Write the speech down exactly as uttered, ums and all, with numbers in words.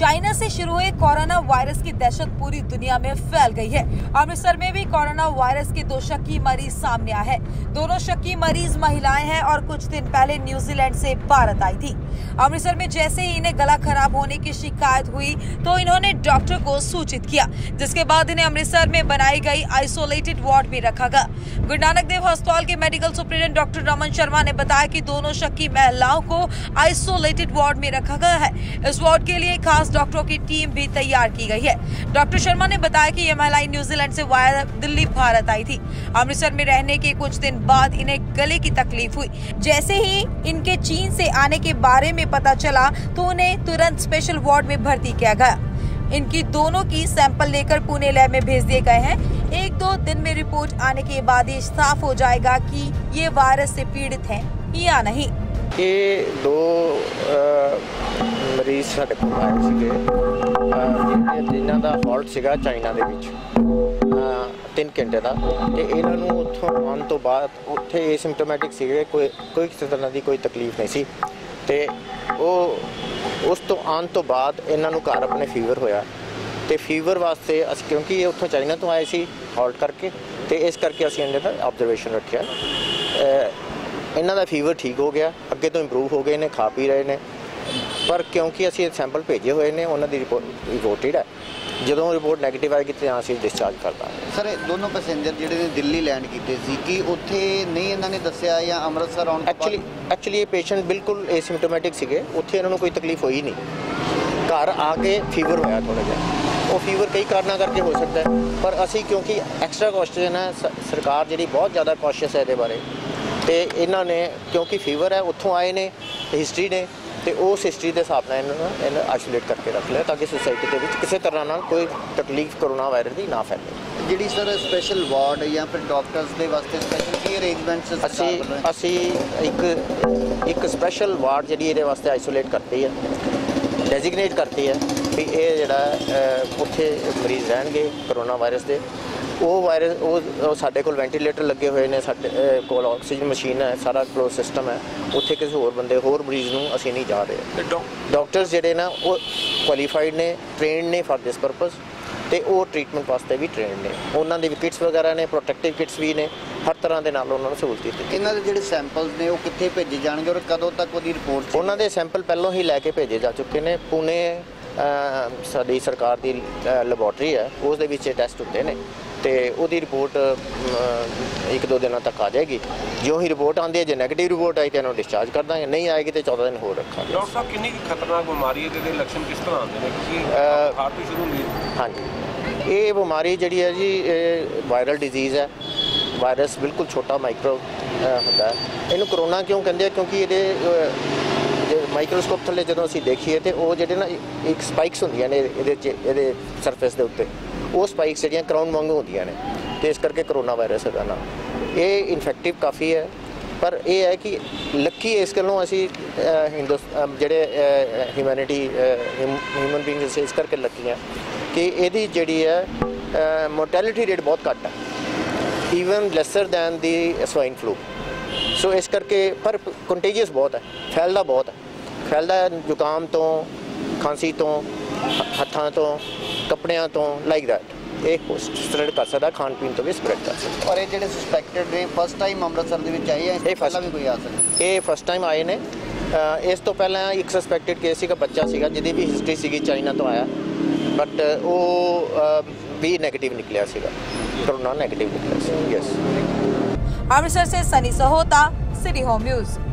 China से शुरू हुए कोरोना वायरस की दहशत पूरी दुनिया में फैल गई है। अमृतसर में भी कोरोना वायरस के दो शक्की मरीज सामने आए हैं। दोनों शक्की मरीज महिलाएं हैं और कुछ दिन पहले न्यूजीलैंड से भारत आई थी। अमृतसर में जैसे ही इन्हें गला खराब होने की शिकायत हुई तो इन्होंने डॉक्टर को सूचित किया, जिसके बाद इन्हें अमृतसर में बनाई गई आइसोलेटेड वार्ड में रखा गया। गुरु नानक देव अस्पताल के medical superintendent doctor Raman Sharma ने बताया कि दोनों शक्की महिलाओं को आइसोलेटेड वार्ड में रखा गया है। इस वार्ड के लिए खास डॉक्टरों की टीम भी तैयार की गई है। डॉक्टर शर्मा ने बताया कि ये महिलाएं न्यूजीलैंड से वाया दिल्ली भारत आई थी। अमृतसर में रहने के कुछ दिन बाद इन्हें गले की तकलीफ हुई। जैसे ही इनके चीन से आने के बारे में पता चला तो उन्हें तुरंत स्पेशल वार्ड में भर्ती किया गया। इनकी दोनों की सैंपल लेकर पुणे लैब में भेज दिए गए हैं। एक दो दिन में रिपोर्ट आने के बाद ये साफ हो जाएगा कि ये वायरस से पीड़ित हैं या नहीं। ये दो ਮਰੀਜ਼ ਸਾਡੇ ਕੋਲ ਆਏ ਸੀਗੇ ਜਿਨ੍ਹਾਂ ਦਾ ਹਾਲਟ ਸੀਗਾ ਚਾਈਨਾ ਦੇ ਵਿੱਚ ਤਿੰਨ ਘੰਟੇ ਦਾ, ਤੇ ਇਹਨਾਂ ਨੂੰ ਉੱਥੋਂ ਆਉਣ ਤੋਂ ਬਾਅਦ ਉੱਥੇ ਏਸਿਮਟੋਮੈਟਿਕ ਸੀਗੇ, ਕੋਈ ਕੋਈ ਕਿਸੇ ਤਰ੍ਹਾਂ ਦੀ ਕੋਈ ਤਕਲੀਫ ਨਹੀਂ ਸੀ, ਤੇ ਉਹ ਉਸ ਤੋਂ ਆਉਣ ਤੋਂ ਬਾਅਦ ਇਹਨਾਂ ਨੂੰ ਘਰ ਆਪਣੇ ਫੀਵਰ ਹੋਇਆ, ਤੇ ਫੀਵਰ ਵਾਸਤੇ ਅਸੀਂ ਕਿਉਂਕਿ ਇਹ ਉੱਥੋਂ ਚਾਈਨਾ ਤੋਂ ਆਏ ਸੀ ਹਾਲਟ ਕਰਕੇ, ਤੇ ਇਸ ਕਰਕੇ ਅਸੀਂ ਇਹਨਾਂ ਦਾ ਆਬਜ਼ਰਵੇਸ਼ਨ ਰੱਖਿਆ। ਇਹਨਾਂ ਦਾ ਫੀਵਰ ਠੀਕ ਹੋ ਗਿਆ, ਅੱਗੇ ਤੋਂ ਇੰਪਰੂਵ ਹੋ ਗਏ ਨੇ, ਖਾ ਪੀ ਰਹੇ ਨੇ, पर क्योंकि असीं सैंपल भेजे हुए ने उन्होंने रिपोर्ट रिपोर्टेड है। जो रिपोर्ट नैगेटिव आएगी तो असीं डिस्चार्ज करता है। सर दोनों पैसेंजर जिहड़े दिल्ली लैंड कीते सी कि उत्थे नहीं इन्होंने दस्सिया या अमृतसर आउण एक्चुअली एक्चुअली ये पेशेंट बिल्कुल एसिम्टोमैटिक सीगे, उत्थे इन्होंने कोई तकलीफ हुई नहीं, घर आके फीवर होया थोड़ा जिहा, वो फीवर कई कारणों करके हो सकता है, पर असी क्योंकि एक्सट्रा कॉशन है, सरकार जी बहुत ज़्यादा कॉशियस है ये बारे, तो इन्होंने क्योंकि फीवर है उत्थों आए ने हिस्टरी ने, तो उस हिस्टरी के हिसाब से इन्होंने आइसोलेट करके रख लिया ताकि सोसाइटी के किसी तरह ना कोई तकलीफ कोरोना वायरस की ना फैले। जी सर स्पेशल वार्ड या फिर डॉक्टर्स के वास्ते स्पेशल की अरेंजमेंट्स असी असी एक एक स्पेशल वार्ड जी ये वास्ते आइसोलेट करती है, डेजिग्नेट करती है भी ये जरा उत्थे मरीज रहनगे कोरोना वायरस के। वो वायरस वो साढ़े कोल वेंटीलेटर लगे हुए हैं, साढ़े कोल ऑक्सीजन मशीन है, सारा क्लोज सिस्टम है, उत्थे किसी होर बंदे होर मरीज नूं असीं नहीं जा रहे। डॉक्टर्स जिहड़े ना वो क्वालीफाइड ने, ट्रेनड ने फॉर दिस परपज़, तो वो ट्रीटमेंट वास्ते भी ट्रेनड ने, उन्होंने भी किट्स वगैरह ने, प्रोटैक्टिव किट्स भी ने, हर तरह के नाल उन्होंने सहूलत दी। इन्हां दे जिहड़े सैंपल्स ने वो कित्थे भेजे जाणगे और कदों तक उहदी रिपोर्ट? उन्हां दे सैंपल पहलों ही लैके भेजे जा चुके हैं। पुणे साडी सरकार की लैबोरेटरी है, उस दे विच टैसट होंदे ने, तो उसकी रिपोर्ट एक दो दिनों तक आ जाएगी। जो ही रिपोर्ट आती है, जो नैगेटिव रिपोर्ट आई तो इन्होंने डिस्चार्ज कर देंगे, नहीं आएगी तो चौदह दिन होर रखा। डॉक्टर साहब कितनी खतरनाक बीमारी है, तो लक्षण किस तरह आते हैं? क्योंकि हार्ट तो शुरू हुई। हाँ जी, ये बीमारी जी है जी वायरल डिजीज़ है, वायरस बिल्कुल छोटा माइक्रो होता है। इनू कोरोना क्यों कहते हैं? क्योंकि ये माइक्रोस्कोप थले जो असीं देखिए तो वो जो ना एक स्पाइक्स होंदियां ने ये सरफेस के उत्ते, वो स्पाइक्स जिहड़ियां क्राउन वांगू होंदियां ने, तो इस करके कोरोना वायरस है ना, ये इन्फेक्टिव काफ़ी है। पर यह है कि लक्की इस गल्लों असीं हिंदुस्तान जिहड़े ह्यूमैनिटी ह्यूमन बींग्स इस करके लक्की हैं कि इहदी जिहड़ी है मोर्टैलिटी रेट बहुत घट है, even lesser than the swine flu. So इस करके पर कंटेजियस बहुत है, फैलदा बहुत है, फैलदा जुकाम तो, खांसी तो, हत्थां तो, कपड़ियां तो, लाइक दैट एक स्प्रेड कर सकता, खान पीन तो भी स्प्रेड कर सकता। और ये जो सस्पैक्टेड ने फस्ट टाइम अमृतसर के आए हैं, ये फस्ट भी कोई आ सकता? ये फस्ट टाइम आए ने। इस तो पहले एक सस्पैक्टेड केस का बच्चा सीगा जिहदी भी हिस्टरी सीगी चाइना तो आया, बट वो भी नैगेटिव निकलिया सीगा, कोरोना नैगेटिव निकलिया सी। यस। अमृतसर से Sunny Sahota, city home news.